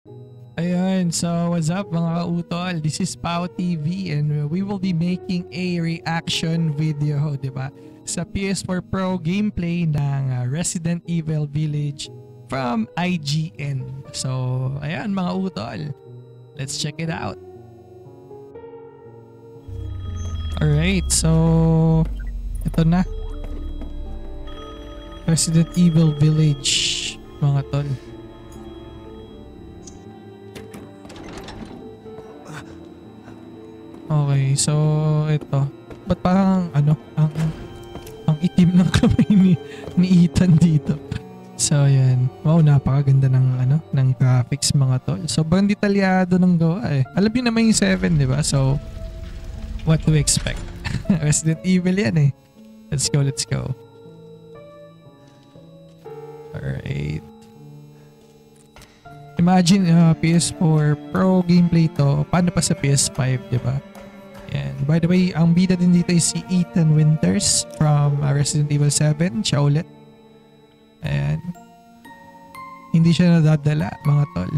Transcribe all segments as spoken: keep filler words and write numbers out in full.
Ayun, so what's up mga kautol? This is Pao T V and we will be making a reaction video, di ba? Sa P S four Pro gameplay ng uh, Resident Evil Village from I G N. So, ayan mga utol. Let's check it out. Alright, so ito na. Resident Evil Village, mga tol. Okay, so ito. Ba't parang ano, ang ang itim ng kamay ni, ni Ethan dito. So ayan. Wow, napakaganda ng ano, ng graphics mga tol. Sobrang detalyado ng gawa eh. Alam niyo naman yung seven, di ba? So what to expect? Resident Evil yan eh. Let's go, let's go. Alright. Imagine uh, P S four Pro gameplay to. Paano pa sa P S five, di ba? And by the way, ang bida din dito is si Ethan Winters from uh, Resident Evil seven. Siya ulit. Ayan. Hindi siya nadadala, mga tol.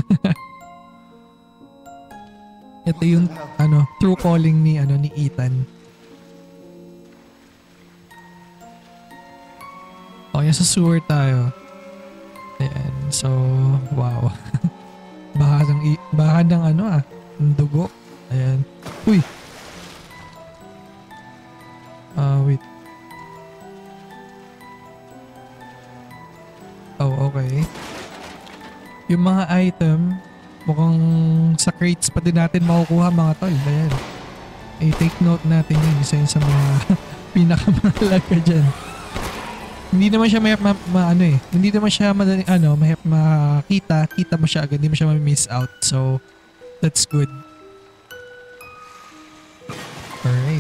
Ito yung ano, true calling ni ano ni Ethan. Okay, sa sewer tayo. Ayan. So, wow. Baka ng, baka ng ano ah, ng dugo. Ayan. Uy! Ah, uh, wait. Oh, okay. Yung mga item, mukhang sa crates pa din natin makukuha mga tol. Ayan. I-take note natin yun. Isa yun sa mga pinakamahalaga dyan. Hindi naman siya mahirap ma, ma, ano eh. Hindi naman siya madali, ano, mahirap makita. Kita mo siya agad. Hindi mo siya ma-miss out. So, that's good. Alright.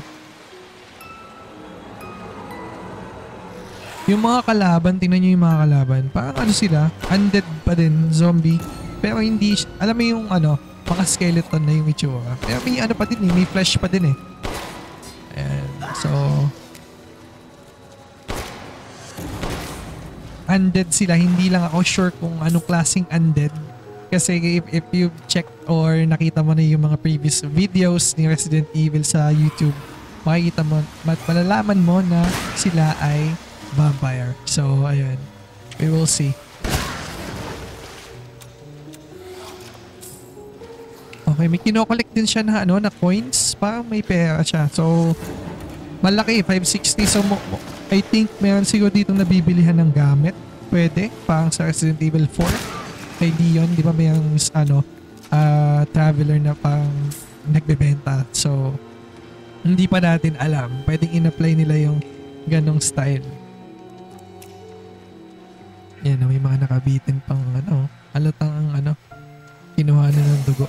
Yung mga kalaban, tingnan nyo yung mga kalaban. Parang ano sila, undead pa din, zombie. Pero hindi, alam mo yung ano, mga skeleton na yung itsura. Pero may ano pa din eh, may flesh pa din eh. Ayan, so... undead sila, hindi lang ako sure kung anong klaseng undead. Kasi if, if you check or nakita mo na yung mga previous videos ni Resident Evil sa YouTube, makikita mo, malalaman mo na sila ay vampire. So, ayun. We will see. Okay, may kinokollect din siya na ano, na coins. Parang may pera siya. So, malaki, five sixty. So, I think meron siguro dito nabibilihan ng gamit. Pwede. Parang sa Resident Evil four. Kay Leon, di ba may ano, uh, traveler na parang nagbebenta. So, hindi pa natin alam. Pwedeng in-apply nila yung ganong style. Yan, may mga nakabitin pang ano, halatang ang ano, kinuha na ng dugo.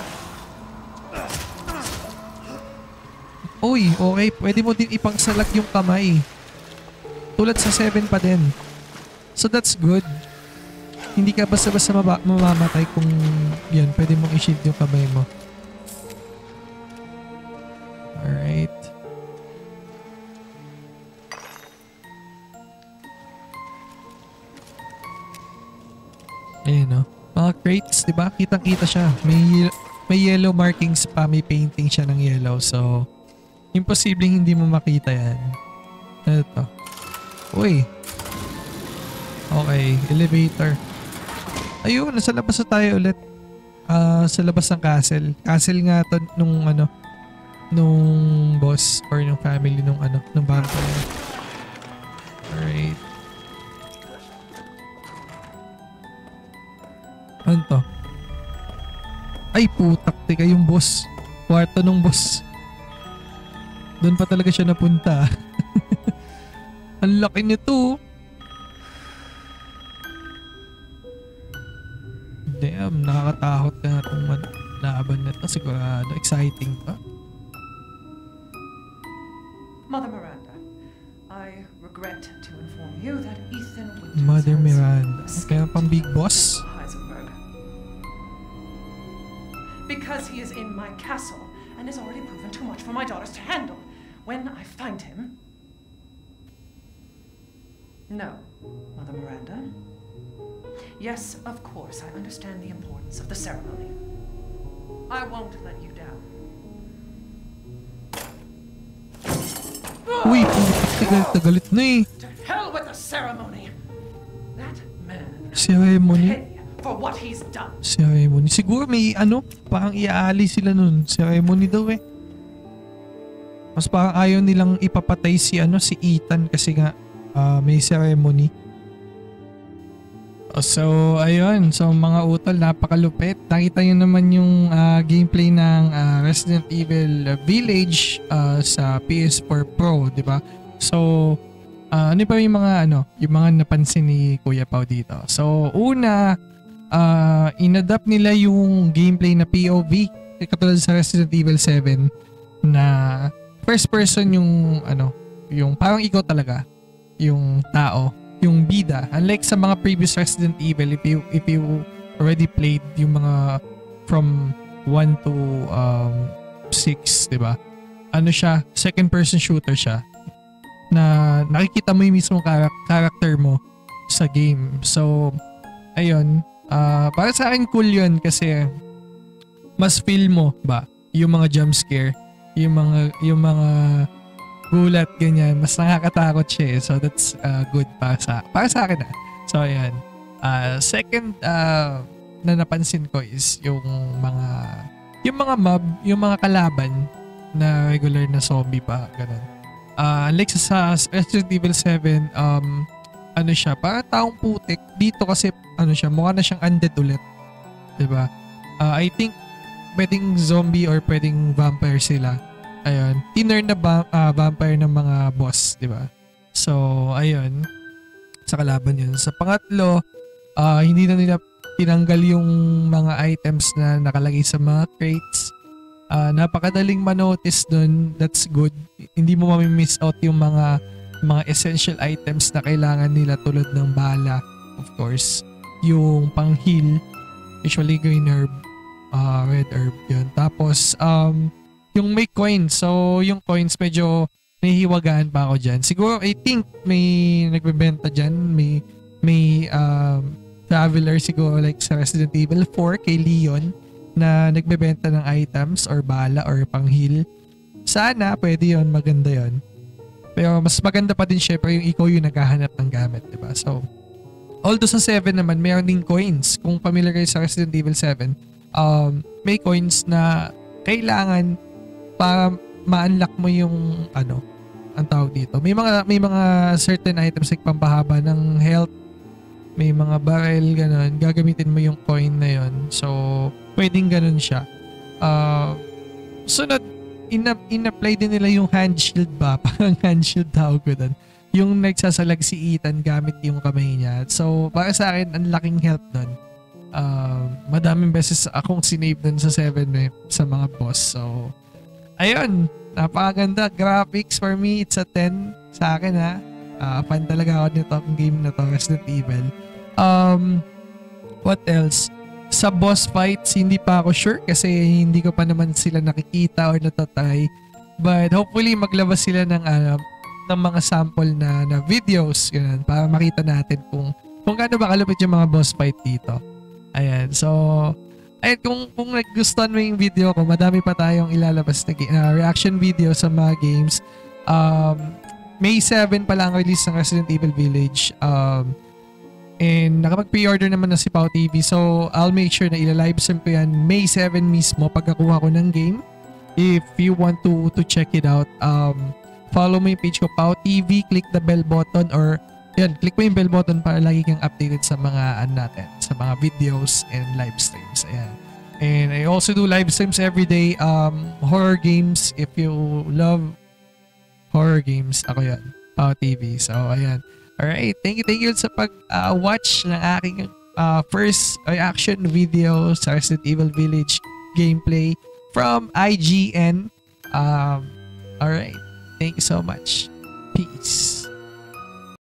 Uy, okay, pwede mo din ipangsalag yung kamay. Tulad sa seven pa din. So that's good. Hindi ka basta-basta mamamatay kung yan, pwede mong i-shield yung kamay mo. Alright. Ayan o. Mga crates, diba? Kitang-kita siya. May, may yellow markings pa. May painting siya ng yellow. So, imposibleng hindi mo makita yan. Ito. Uy. Okay. Elevator. Ayun. Nasa labas na tayo ulit. Uh, sa labas ng castle. Castle nga to nung ano, nung boss or nung family nung ano, nung vampire. Alright. Ano to? Ay putak, tika yung boss. Kwarto nung boss. Doon pa talaga siya napunta. Ang laki nito. Damn, nakakatakot na itong laban na ito. Sigurado, exciting pa. Mother Miranda, I regret to inform you that Ethan Winters Mother Miranda. Kaya pang big boss? Because he is in my castle and has already proven too much for my daughters to handle. When I find him... No, Mother Miranda. Yes, of course, I understand the importance of the ceremony. I won't let you down. Uy, galit na galit na eh. To hell with the ceremony! That man Ceremony? pay for what he's done. Ceremony. Siguro may ano, parang iaali sila nun. Ceremony daw eh. Mas parang ayaw nilang ipapatay si ano si Ethan kasi nga uh, may ceremony. So, ayun. So, mga utol, napakalupit. Nakita nyo naman yung uh, gameplay ng uh, Resident Evil Village uh, sa P S four Pro, di ba? So, uh, ano pa yung mga, ano, yung mga napansin ni Kuya Pao dito? So, una, uh, inadapt nila yung gameplay na P O V. Katulad sa Resident Evil seven na first person yung, ano, yung parang ikaw talaga, yung tao. Yung bida, unlike sa mga previous Resident Evil, if you if you already played yung mga from one to um six, di ba? Ano siya, second person shooter siya na nakikita mo yung mismong karak- character mo sa game. So ayun, uh, para sa akin cool yun kasi mas feel mo ba yung mga jump scare, yung mga yung mga gulat, ganyan. Mas nakakatakot siya eh. So that's uh, good para sa, para sa akin ah. So ayan. Uh, second uh, na napansin ko is yung mga yung mga mob, yung mga kalaban na regular na zombie pa. Ganun. Uh, like sa, sa Resident Evil seven, um, ano siya, parang taong putik. Dito kasi ano siya, mukha na siyang undead ulit. Diba? Uh, I think pwedeng zombie or pwedeng vampire sila. Ayun, tinurn na ba, uh, vampire ng mga boss, di ba? So, ayun, sa kalaban yun. Sa pangatlo, uh, hindi na nila tinanggal yung mga items na nakalagay sa mga crates. Uh, napakadaling manotice dun, that's good. Hindi mo mamimiss out yung mga mga essential items na kailangan nila tulad ng bala, of course. Yung pang-heal, usually green herb, uh, red herb, yun. Tapos, um, yung may coins. So, yung coins medyo nahihiwagaan pa ako dyan. Siguro, I think may nagbebenta dyan. May, may um, traveler siguro like sa Resident Evil four kay Leon na nagbebenta ng items or bala or pang-heal. Sana, pwede yun. Maganda yun. Pero mas maganda pa din syempre yung ikaw yung naghahanap ng gamit. Diba? So, although sa seven naman, mayroon din coins. Kung familiar kayo sa Resident Evil seven, um, may coins na kailangan para ma-unlock mo yung ano, ang tawag dito. May mga may mga certain items like pampahaba ng health, may mga barrel, ganun. Gagamitin mo yung coin na yun. So, pwedeng ganun siya. Uh, sunod, ina- in-apply din nila yung hand shield ba? Parang hand shield tawag ko dun. Yung nagsasalag si Ethan gamit yung kamay niya. So, para sa akin, ang laking help dun. Uh, madaming beses akong sinave dun sa seven eh, sa mga boss. So, ayun, napakaganda. Graphics for me, it's a ten sa akin ha. Uh, fan talaga ako nito ang game na to, Resident Evil. Um, what else? Sa boss fights, hindi pa ako sure kasi hindi ko pa naman sila nakikita or natatry. But hopefully maglabas sila ng, uh, ng mga sample na, na videos ganun, para makita natin kung, kung gaano ba kalupit yung mga boss fight dito. Ayan, so ayun, kung, kung nagustuhan mo yung video ko, madami pa tayong ilalabas na uh, reaction video sa mga games. Um, May seven pa lang release ng Resident Evil Village. Um, and nakapag-pre-order naman na si Pao T V. So, I'll make sure na ila-livestream ko yan May seven mismo pagkakuha ko ng game. If you want to to check it out, um, follow mo yung page ko, Pao T V. Click the bell button or yan, click mo yung bell button para lagi kang updated sa mga ano natin, sa mga videos and live streams. Ayan. And I also do live streams every day. Um, horror games. If you love horror games, ako yan. Pao T V. So, ayan. Alright. Thank you, thank you sa pag-watch uh, ng aking uh, first reaction video sa Resident Evil Village gameplay from I G N. Um, alright. Thank you so much. Peace.